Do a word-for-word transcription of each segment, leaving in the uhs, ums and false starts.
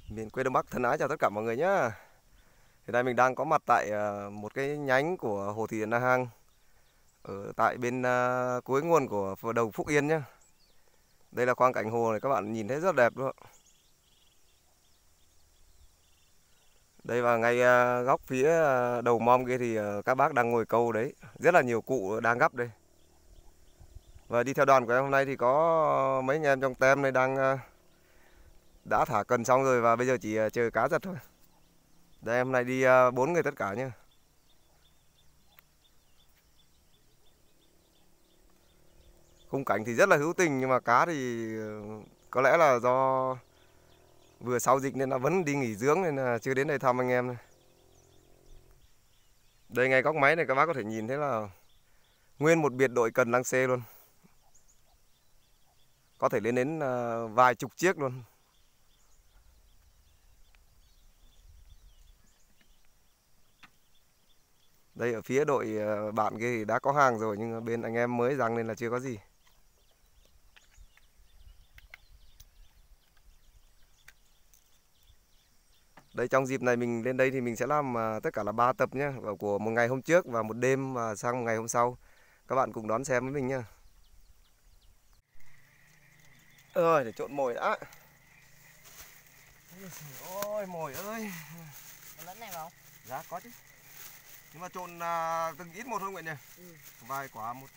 Miền quê Đông Bắc thân ái chào tất cả mọi người nhá. Hiện nay mình đang có mặt tại ờ, một cái nhánh của Hồ Thủy Điện Na Hàng ở tại bên ờ, cuối nguồn của phờ- đầu Phúc Yên nhá. Đây là quang cảnh hồ này, các bạn nhìn thấy rất đẹp luôn ạ. Đây và ngay ờ, góc phía ờ, đầu mom kia thì ờ, các bác đang ngồi câu đấy, rất là nhiều cụ đang gắp đây. Và đi theo đoàn của em hôm nay thì có mấy anh em trong tem này đang ờ, đã thả cần xong rồi và bây giờ chỉ ờ, chờ cá giật thôi. Đây em hôm nay đi ờ, bốn người tất cả nhá. Khung cảnh thì rất là hữu tình nhưng mà cá thì ờ, có lẽ là do vừa sau dịch nên là vẫn đi nghỉ dưỡng nên là chưa đến đây thăm anh em này. Đây ngay góc máy này các bác có thể nhìn thấy là nguyên một biệt đội cần đang xê luôn. Có thể lên đến ờ, vài chục chiếc luôn. Đây ở phía đội ờ, bạn kia thì đã có hàng rồi nhưng mà bên anh em mới răng nên là chưa có gì. Đây trong dịp này mình lên đây thì mình sẽ làm ờ, tất cả là ba tập nhé, của một ngày hôm trước và một đêm và sang một ngày hôm sau. Các bạn cùng đón xem với mình nhá. Ơi để trộn mồi đã. Ôi mồi ơi. Lẫn này không? Dạ có chứ. Nhưng mà trộn à, từng ít một thôi Nguyện nhỉ? Ừ. Vài quả một.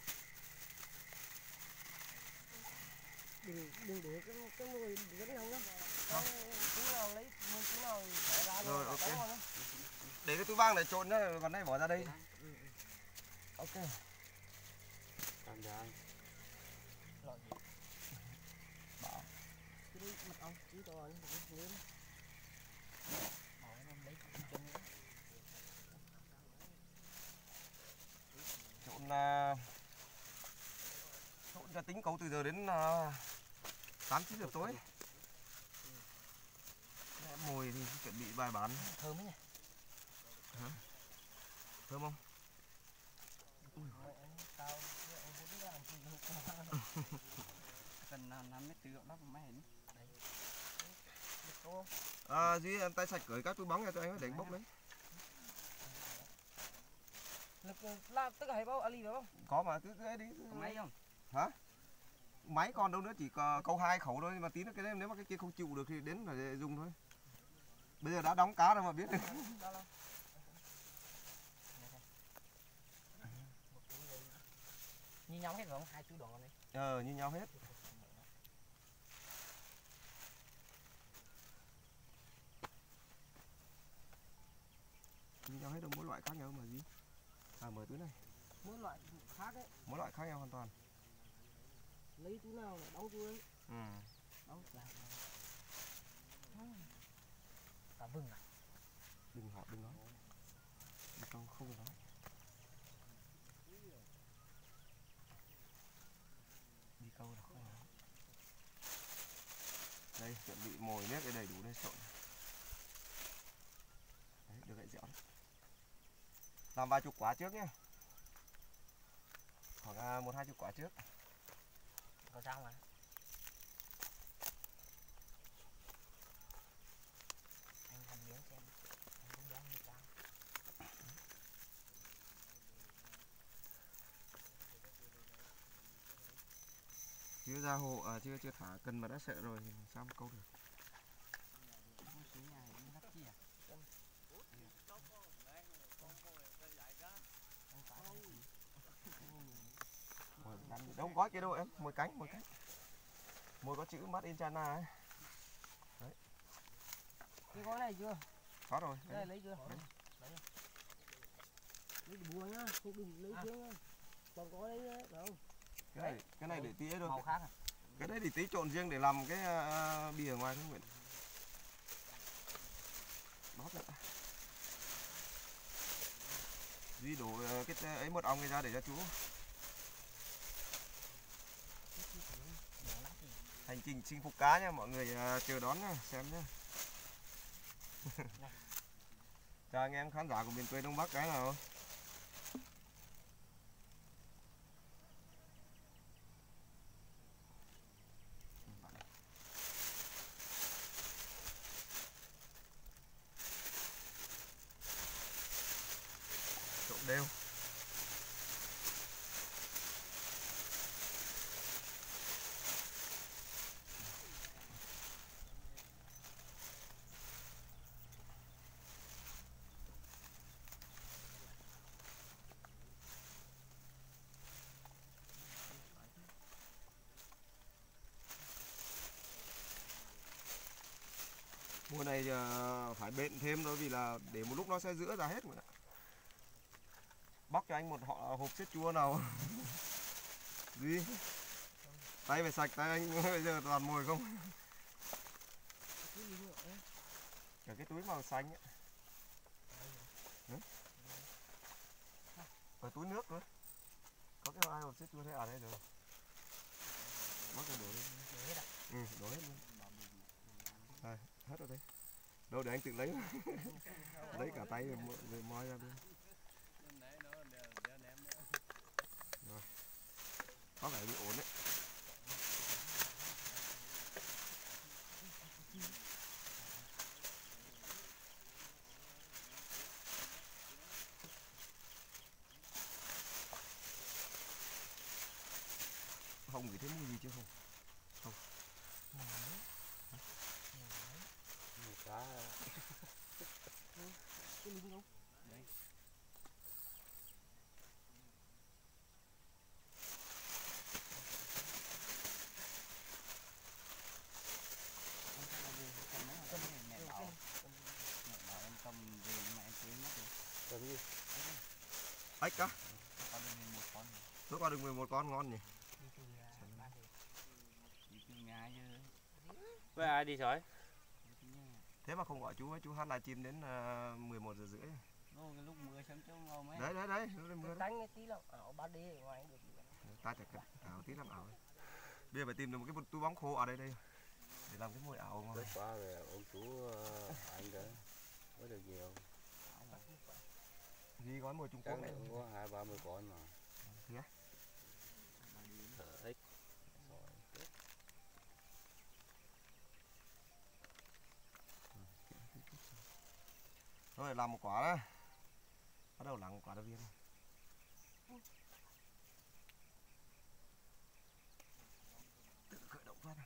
Đừng đừng để cái cái mùi vẫn không đó. Chú nào lấy chú nào để ra Rồi ok. đó. Để cái túi vang này trộn nhá, còn này bỏ ra đây. Ừ. Ok. Cảm ơn. Loại gì? Bỏ. Cái đi mật ong, chú cho anh một miếng. Bỏ nó lấy chân nữa. Trộn uh, trộn ra tính cấu từ giờ đến uh, tám chín giờ tối. Để mồi thì chuẩn bị bài bản. Thơm ấy nhỉ? Hả? Thơm không? Tao với anh Vũ đi làm gì cần năm mét tư bắp máy hình. Đấy. À, Duy em tay sạch cởi các túi bóng ra cho anh để bốc lấy. Là tất cả hay bao ali phải không? Có mà cứ cứ ấy đi. Có máy không? Hả? Máy còn đâu nữa, chỉ câu hai khẩu thôi, nhưng mà tí nữa cái đấy nếu mà cái kia không chịu được thì đến phải dùng thôi. Bây giờ đã đóng cá rồi mà biết. Như nhau hết rồi không? Hai chú đòn này. Ờ như nhau hết. Như nhau hết đâu, mỗi loại khác nhau mà gì? À mở túi này. Mỗi loại khác đấy. Mỗi loại khác nhau hoàn toàn. Lấy túi nào là đóng túi ấy. Ừ. Đóng là cả vừng à? Đừng hỏi, đừng nói. Không, không được nói. Đi câu là không nói. Đây, chuẩn bị mồi nếp cái đầy đủ đây, trộn. Đấy, được gậy dẻo đấy. Làm vài chục quả trước nhé. Khoảng một hai chục quả trước. Có sao mà. Anh ăn miếng xem. Anh cũng béo như sao. Chưa ra hồ, à, chưa chưa thả cần mà đã sợ rồi thì sao mà câu được. Đâu gói kia đâu em, mồi cánh, mồi cánh. Mồi có chữ Made in China ấy. Đấy. Cái gói này chưa? Có rồi. Cái này lấy chưa? Đấy. Lấy. Lấy bùa nhá, không đừng lấy à. Chưa nhá. Còn có đấy đấy, phải không? Cái này cái này để tí ấy thôi. Màu khác à? Cái đấy thì tí trộn riêng để làm cái uh, bì ở ngoài thôi Nguyễn. Bóp lại. Duy đổ uh, cái ấy mật ong này ra để cho chú. Hành trình chinh phục cá nha, mọi người uh, chờ đón nha, xem nhá. Chào anh em khán giả của miền quê Đông Bắc cái nào. đều. Mùa này uh, phải bện thêm thôi vì là để một lúc nó sẽ rữa ra hết rồi ạ. Bóc cho anh một họ hộp sét chua nào. Gì? Tay phải sạch, tay anh bây giờ toàn mồi không. Cả cái túi màu xanh ấy. Ừ? Ở túi nước nữa. Có cái ai hộp sét chua thế à đây rồi. Bóc cho đổ đi. Đổ hết ạ. Ừ, đổ hết luôn. Đây, hết rồi đấy. Đâu để anh tự lấy. Lấy cả tay rồi, rồi moi ra đi. Rồi. Có vẻ bị ổn đấy. Không gửi thấy mùi gì chưa không? Không. Mùi cá. Cái lưng đâu? Đây. Cầm gì? Ếch á? Tôi qua được mười một con ngon nhỉ? Với ai đi sỏi? Thế mà không gọi chú ấy, chú hát livestream đến uh, mười một giờ rưỡi. Cái lúc mưa sớm chú ngon mấy. Đấy đấy đấy, lúc mưa. Tánh cái tí lắm, ảo ba đi ở ngoài được. Ta chặt ảo tí làm ảo. Bây giờ phải tìm được một cái túi bóng khô ở đây đây để làm cái mồi ảo ngon. Tết qua rồi ông chú uh, anh đó có được nhiều. Gì gói mồi Trung Quốc Chắc này cũng có hai ba mươi con mà. Thế á? Thở ếch. Rồi làm một quả đó. Bắt đầu làm một quả đầu tiên. Tự khởi động phát.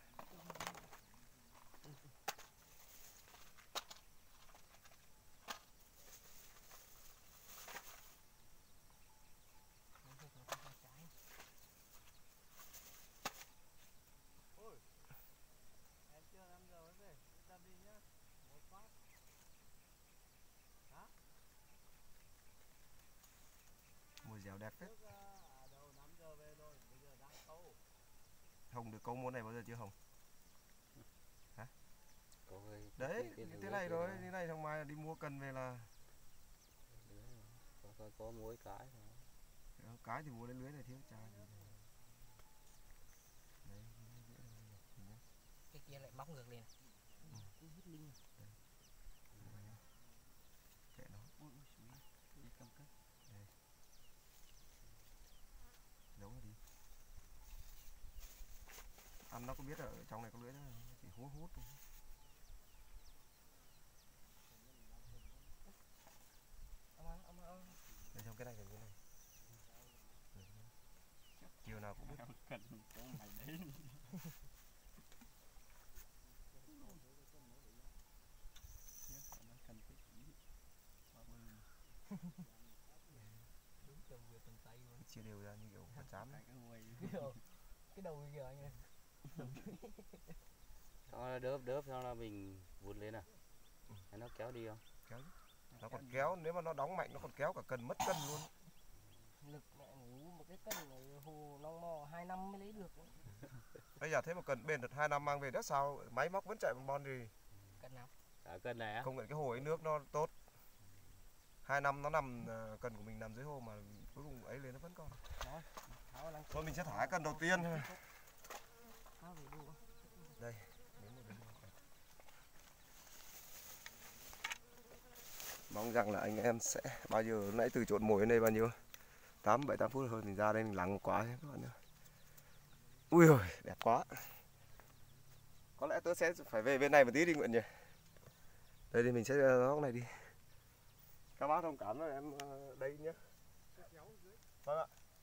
Mùi dẻo đẹp phết. Hồng được câu món này bao giờ chưa Hồng? Hả? Có cái, Đấy, cái, như cái thế này rồi, đó. như này thằng mai đi mua cần về là Có, có, có mỗi cái thôi. Cái thì mua lên lưới này thiếu cha. Đấy, cái kia lại móc ngược lên. Ừ. Cứ hít linh. Kệ nó. Ui ui đi cầm cất. Đây. Giấu nó đi. Ăn nó có biết ở trong này có lưới đó, chỉ hút hút thôi. Ông ăn, ông ăn. Đây trong cái này cái này. Chiều nào cũng biết. Cần chỗ mày đấy. Đúng chồng vừa tầm tay luôn. Chia đều ra như kiểu con chám ấy. Cái đầu kìa anh ơi. Xong là đớp đớp xong là mình vụt lên à? Ừ. Hay nó kéo đi không? Kéo chứ. Nó còn kéo, nếu mà nó đóng mạnh nó còn kéo cả cần mất cân luôn. Lực mẹ ngủ một cái cân này hồ long mò hai năm mới lấy được. Bây giờ thế mà cần bền được hai năm mang về đất sao máy móc vẫn chạy bằng bon thì Cân nào? Cả cân này á? không cần cái hồ ấy nước nó tốt. Hai năm nó nằm cần của mình nằm dưới hồ mà cuối cùng ấy lên nó vẫn còn. Thôi, thôi mình sẽ thả cần đầu tiên thôi. Đây. Mong rằng là anh em sẽ bao giờ nãy từ trộn mồi đến đây bao nhiêu tám bảy tám phút thôi mình ra đây mình lắng quá các bạn nữa. Ui ôi đẹp quá. Có lẽ tôi sẽ phải về bên này một tí đi Nguyện nhỉ. Đây thì mình sẽ góc này đi. Các bác thông cảm với em đây nhé. Vâng ạ.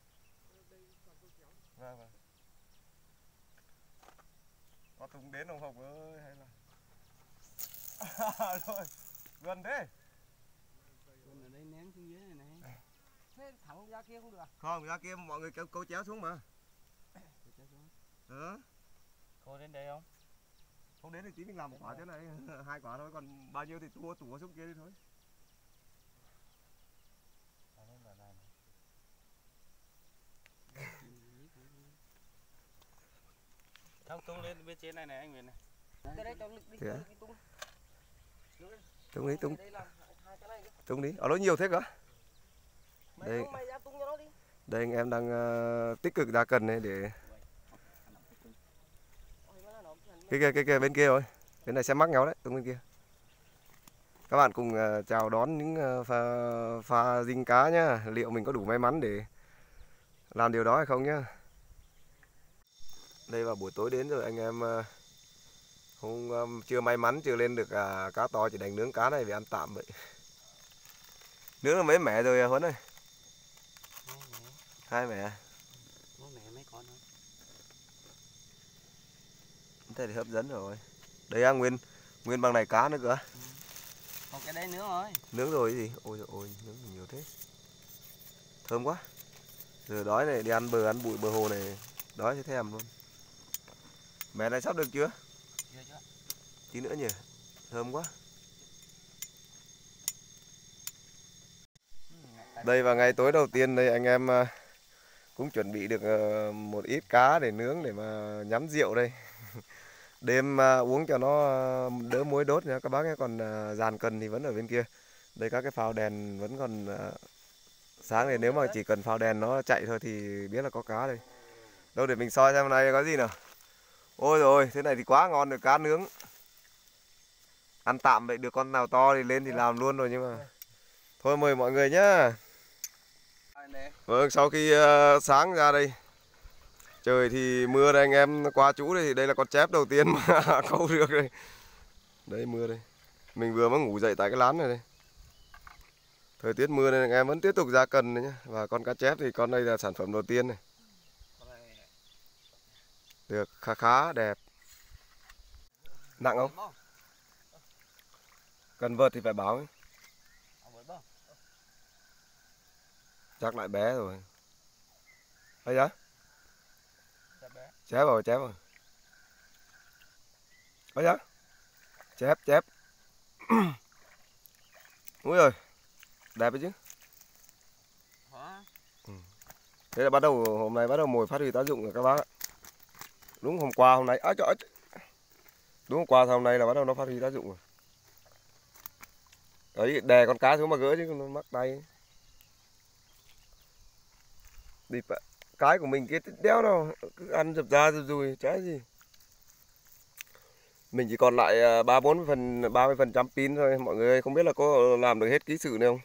Vâng vâng. Có Tùng đến không Hồng ơi hay là rồi gần thế. Gần ở đây ném xuống dưới này này. Thế thẳng ra kia không được à? Không, ra kia mọi người câu, câu chéo xuống mà. Chéo xuống. Ừ. Cô đến đây không? Không đến thì tí mình làm một quả thế này, hai quả thôi, còn bao nhiêu thì tua tủa xuống kia đi thôi. Không, tung lên bên trên này này anh Nguyễn này. Cái đấy cho lực đi, Thế à? lực đi tung. Tung đi, tung. Đây làm hai cái này đi. Tung đi. Ở đó nhiều thế cả. Mày Đây. không, mày ra tung cho nó đi. Đây anh em đang uh, tích cực ra cần này để cái kia cái kia bên kia rồi. Bên này sẽ mắc nhau đấy, tung bên kia. Các bạn cùng uh, chào đón những uh, pha, pha dinh cá nhá. Liệu mình có đủ may mắn để làm điều đó hay không nhá. Đây vào buổi tối đến rồi anh em uh, không um, chưa may mắn chưa lên được uh, cá to, chỉ đánh nướng cá này về ăn tạm vậy. Nướng là mấy mẻ rồi Huấn ơi? Hai mẻ. Bố mẹ mấy con thôi. Thế thì hấp dẫn rồi. Đây á, nguyên nguyên bằng này cá nữa cơ. Ừ. Còn cái đấy nướng rồi. Nướng rồi cái gì? Ôi giời ôi, nướng nhiều thế. Thơm quá. Giờ đói này, đi ăn bờ ăn bụi bờ hồ này, đói thấy thèm luôn. Mẻ này sắp được chưa? Chưa chưa. Tí nữa nhỉ. Thơm quá. Đây vào ngày tối đầu tiên đây anh em cũng chuẩn bị được một ít cá để nướng để mà nhắm rượu đây. Đêm uống cho nó đỡ muối đốt nha các bác nhé. Còn dàn cần thì vẫn ở bên kia. Đây các cái phao đèn vẫn còn sáng này, nếu mà chỉ cần phao đèn nó chạy thôi thì biết là có cá đây. Đâu để mình soi xem này có gì nào. Ôi rồi, thế này thì quá ngon rồi, cá nướng. Ăn tạm vậy, được con nào to thì lên thì làm luôn rồi nhưng mà thôi mời mọi người nhá. Vâng, sau khi uh, sáng ra đây trời thì mưa đây anh em qua chú đây thì đây là con chép đầu tiên mà câu được đây. Đây mưa đây. Mình vừa mới ngủ dậy tại cái lán này đây. Thời tiết mưa nên anh em vẫn tiếp tục ra cần đấy nhá. Và con cá chép thì con đây là sản phẩm đầu tiên này. Được khá khá đẹp. Nặng không? Cần vợt thì phải báo ấy. Chắc lại bé rồi. Hay giá? Chép rồi, chép rồi. Hay giá? Chép, chép. Úi rồi. Đẹp đấy chứ. Ừ. Thế là bắt đầu hôm nay bắt đầu mồi phát huy tác dụng rồi các bác ạ. Đúng hôm qua hôm nay à, trời, đúng hôm qua hôm nay là bắt đầu nó phát huy tác dụng rồi. Đấy, đè con cá xuống mà gỡ chứ nó mắc tay. Đi cái của mình kia đéo đâu, cứ ăn dập ra rồi rồi chả gì. Mình chỉ còn lại ba bốn phần ba mươi phần trăm pin thôi, mọi người không biết là có làm được hết ký sự này không.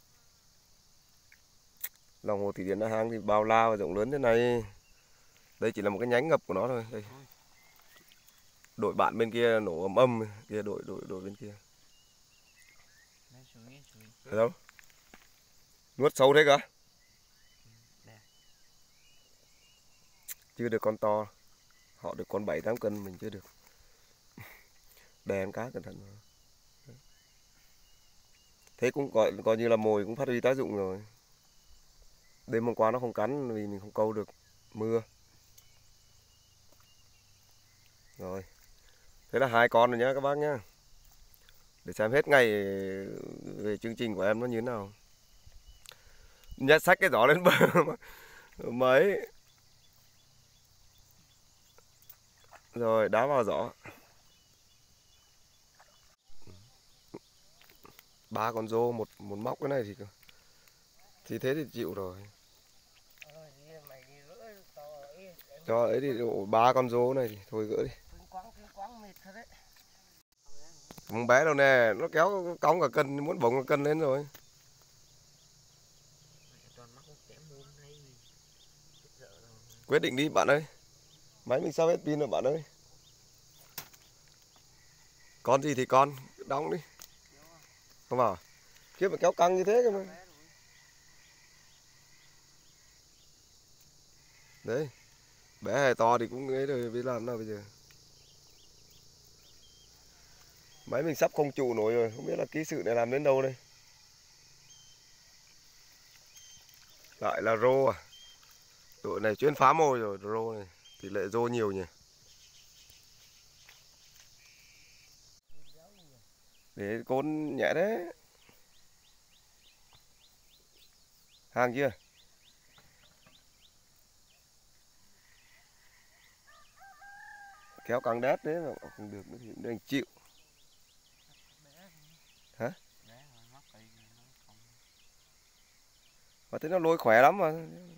Lòng hồ thủy điện Na Hang thì bao la và rộng lớn thế này. Đây chỉ là một cái nhánh ngập của nó thôi. Đây. Đội bạn bên kia nổ ầm ầm, kia đội đội đội bên kia. Thấy không? Nuốt sâu thế cả. Chưa được con to. Họ được con bảy tám cân mình chưa được. Đè cá cẩn thận vào. Thế cũng gọi coi như là mồi cũng phát huy tác dụng rồi. Đêm hôm qua nó không cắn vì mình không câu được mưa. Rồi. Thế là hai con rồi nhá các bác nhá. Để xem hết ngày về chương trình của em nó như thế nào. Nhặt xách cái giỏ lên bờ mấy. Rồi đá vào giỏ. Ba con rô một một móc cái này thì thì thế thì chịu rồi. Cho ấy thì ba con rô này thì thôi gỡ đi. Không bé đâu nè, nó kéo cong cả cân, muốn bồng cả cân lên rồi. Quyết định đi bạn ơi. Máy mình sao hết pin rồi bạn ơi. Con gì thì con, đóng đi. Không vào. Khiếp mà kéo căng như thế cơ mà. Đấy, bé hay to thì cũng ấy rồi, biết làm nào bây giờ. Máy mình sắp không trụ nổi rồi, không biết là kỹ sự này làm đến đâu đây. Lại là rô à. Đội này chuyên phá mồi rồi, rô này. Tỷ lệ rô nhiều nhỉ. Để côn nhẹ đấy. Hàng chưa? Kéo căng đét đấy mà không được nữa thì đành chịu. Hả? Mà thế nó lôi khỏe lắm mà.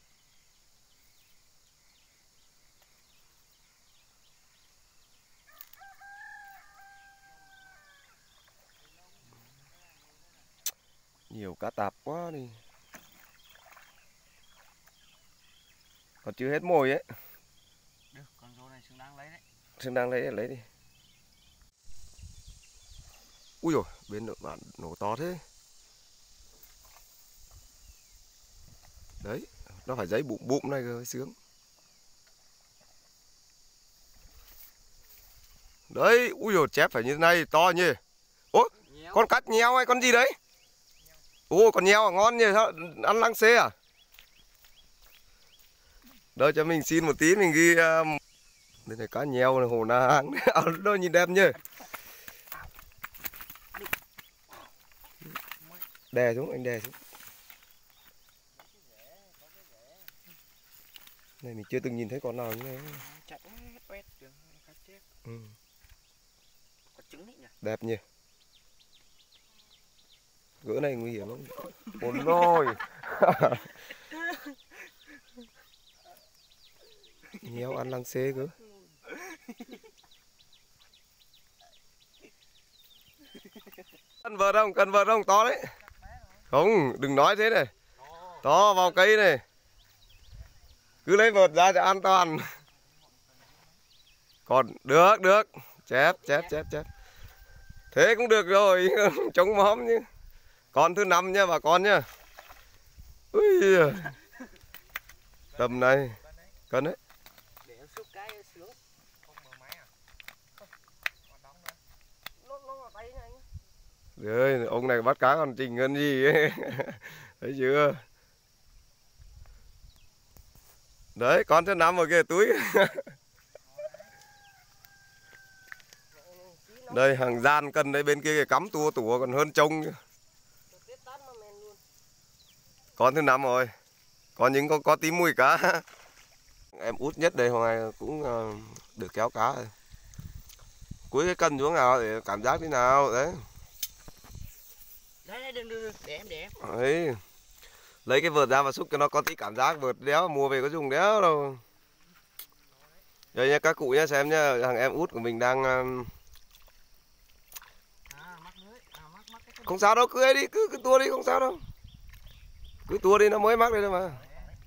Nhiều cá tạp quá đi. Còn chưa hết mồi ấy. Được, con rô này xứng đáng lấy đấy. Xứng đáng lấy lấy đi. Ui dồi, bên đội bạn nổ to thế. Đấy, nó phải giấy bụm bụm này cơ mới sướng. Đấy, ui dồi, chép phải như thế này, to nhỉ. Ủa, con cắt nheo hay con gì đấy? Ôi, con nheo à, ngon nhỉ, sao ăn lăng xê à? Đâu cho mình xin một tí, mình ghi... Um... Đây này cá nheo này, hồ na hang. Đâu nhìn đẹp nhỉ. Đè xuống, anh đè xuống. Này mình chưa từng nhìn thấy con nào như này. Chạy quét được, cá chép. Ừ. Có trứng đấy nhỉ? Đẹp nhỉ. Gỡ này nguy hiểm lắm. Ôi nôi. Nheo ăn lăng xê cơ. Cần vợt không? Cần vợt không? To đấy. Không, đừng nói thế này. To vào cây này. Cứ lấy vợt ra cho an toàn. Còn được, được. Chép, chép, chép, chép. Thế cũng được rồi, chống móm chứ. Con thứ năm nha bà con nha. Ui. Tầm này. Cân đấy. Để em xúc cái sướng. Không mở máy à? Không. Còn đóng nữa. Nó nó vào tay này anh. Rồi, ông này bắt cá còn trình hơn gì ấy. Thấy chưa? Đấy, con thứ năm ở kia túi. Đây, hàng gian cân đây, bên kia cắm tua tủa còn hơn trông. Con thứ năm rồi. Còn những con có tí mùi cá. Em út nhất đây hôm nay cũng được kéo cá rồi. Cuối cái cân xuống nào để cảm giác thế nào đấy. Đấy, đừng, đừng, để em, để em. Đấy. Lấy cái vợt ra và xúc cho nó có tí cảm giác, vợt đéo mua về có dùng đéo đâu. Đây nha các cụ nhá, xem nhá, thằng em út của mình đang À, mắc lưới. À, mắc, mắc cái không sao đâu, cứ ấy đi, cứ cứ tua đi không sao đâu. Cứ tua đi nó mới mắc đây thôi mà.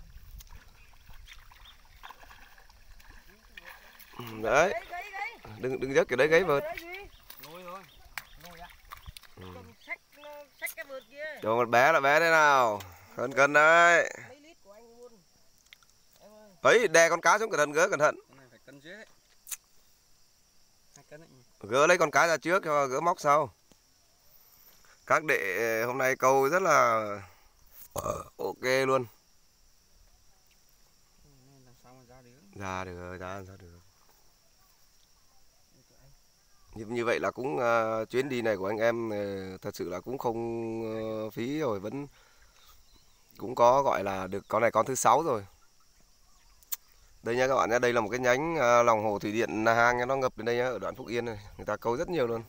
Đấy. Đừng đừng dứt kiểu đấy gáy vợt. Lôi rồi. Lôi á. Xách xách cái vợt kia. Cho một bé là bé thế nào. Cân cân đấy. Mấy lít của anh luôn. Em ơi. Ấy, đè con cá xuống cẩn thận, gỡ cẩn thận. Con này phải cân dưới đấy. Hai cân đấy. Gỡ lấy con cá ra trước cho gỡ móc sau. Các đệ hôm nay câu rất là ok luôn. Làm sao mà ra được? Ra được, ra ra được. Như, như vậy là cũng uh, chuyến đi này của anh em uh, thật sự là cũng không uh, phí rồi, vẫn cũng có gọi là được con này con thứ sáu rồi. Đây nha các bạn nhé, đây là một cái nhánh uh, lòng hồ thủy điện Na Hang nhá, nó ngập đến đây nhá, ở đoạn Phúc Yên này, người ta câu rất nhiều luôn.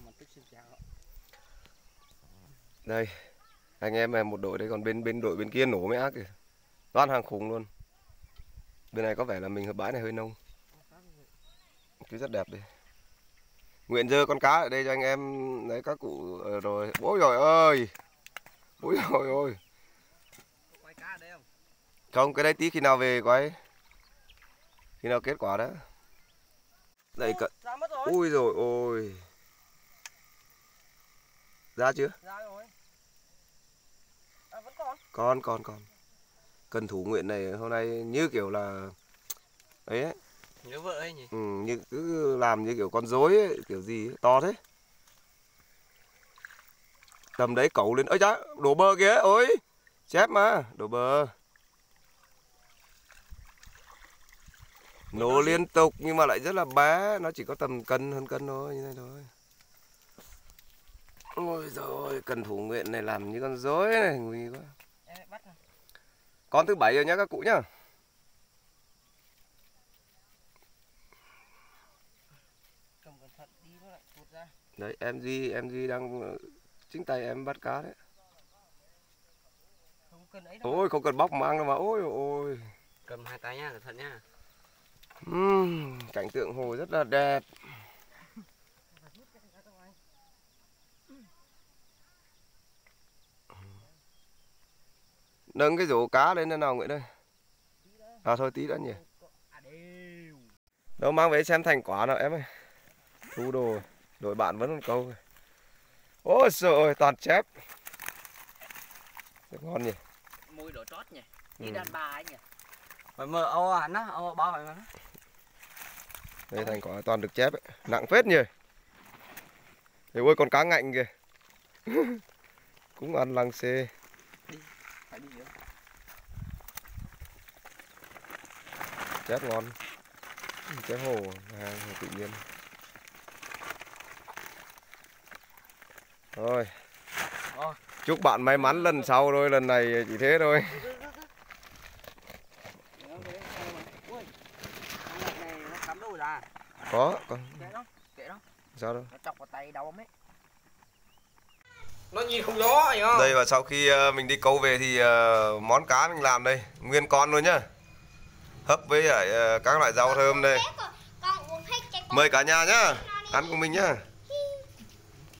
Đây, anh em một đội đây, còn bên bên đội bên kia nổ mới ác kìa. Toàn hàng khủng luôn. Bên này có vẻ là mình hợp bãi này hơi nông. Cứ rất đẹp đây. Nguyện dơ con cá ở đây cho anh em đấy các cụ rồi. Ôi trời ơi. Ôi trời ơi. Quay cá ở đây không? Không, cái đấy tí khi nào về quay. Khi nào kết quả đó. Đây cận. Ra mất rồi. Ui rồi ôi. Ra chưa? Ra rồi. À vẫn còn. Còn còn còn. Cần thủ Nguyện này hôm nay như kiểu là ấy ấy. Nhớ vợ ấy nhỉ. Ừ, như cứ làm như kiểu con rối ấy, kiểu gì ấy, to thế. Tầm đấy cẩu lên, ơi chá, đổ bờ kìa, ôi, chép mà, đổ bờ. Nổ liên tục nhưng mà lại rất là bé, nó chỉ có tầm cân hơn cân thôi, như này thôi. Ôi rồi, cần thủ nguyện này làm như con rối này, nguy quá. Con thứ bảy rồi nhá các cụ nhá. Đấy, em Duy, em Duy đang chính tay em bắt cá đấy. Ôi, không cần bóc mang đâu mà, ôi ôi. Cầm hai tay nhá, cẩn thận nhá. Uhm, cảnh tượng hồ rất là đẹp. Nâng cái rổ cá lên thế nào Nguyễn ơi? À thôi tí đã nhỉ. Đâu mang về xem thành quả nào em ơi. Thu đồ, đội bạn vẫn còn câu. Ôi trời ơi, toàn chép. Rất ngon nhỉ. Mùi đổ trót nhỉ. Như Ừ. đàn bà ấy nhỉ. Phải mơ ô hắn á, ô bao phải mà. Đây thành quả toàn được chép ấy. Nặng phết nhỉ. Thì ôi con cá ngạnh kìa. Cũng ăn lăng xê. Phải đi nữa. Chép ngon. Chép hồ, hàng hồ tự nhiên. Thôi. Ôi. Chúc bạn may mắn lần sau thôi, lần này chỉ thế thôi. Ui. Con này nó cắm đâu ra. Có, con. Kệ nó, kệ nó. Sao đâu? Nó chọc vào tay đau mấy. Nó nhìn không gió anh không? Đây và sau khi uh, mình đi câu về thì uh, món cá mình làm đây, nguyên con luôn nhá. Hấp với lại uh, các loại rau thơm đây. Mời cả nhà nhá, ăn cùng mình nhá.